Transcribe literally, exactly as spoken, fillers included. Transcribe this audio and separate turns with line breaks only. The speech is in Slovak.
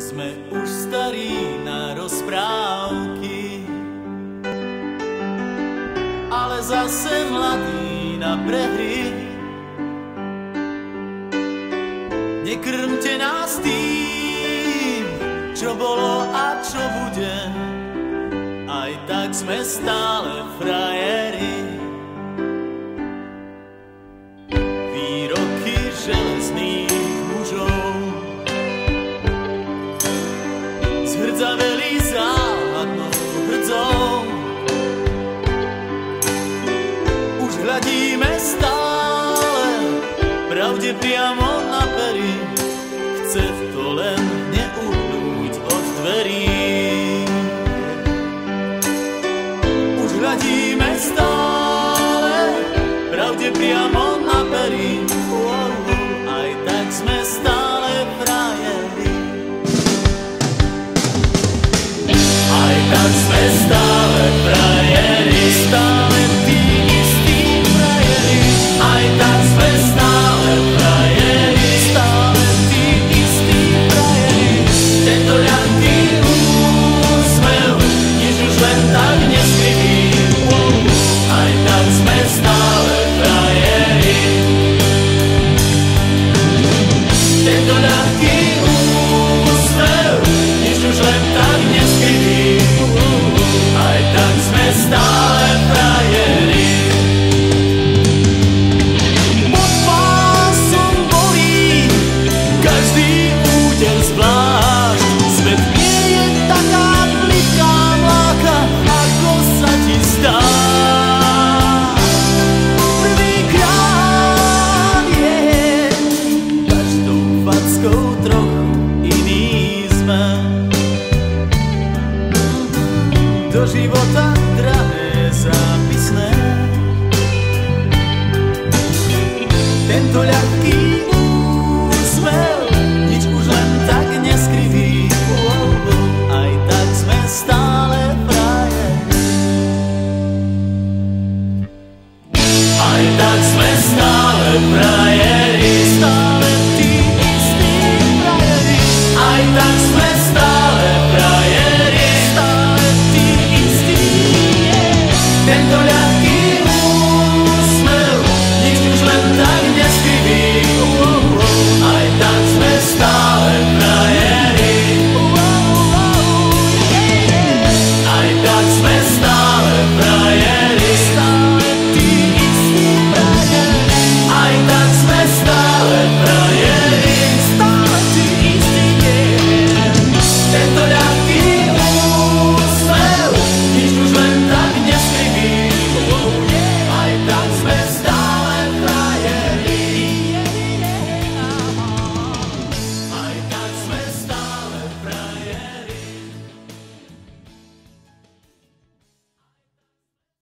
Sme už starí na rozprávky, ale zase mladí na prehry. Nekrmte nás tým, čo bolo a čo bude, aj tak sme stále frajeri. Výroky železných mužov zhrdzaveli záhadnou hrdzou. Už hľadíme stále pravde priamo na pery, chce to len neuhnúť od dverí. Už hľadíme stále pravde priamo na pery, aj tak sme stále frajeri. Aj tak sme stále frajeri.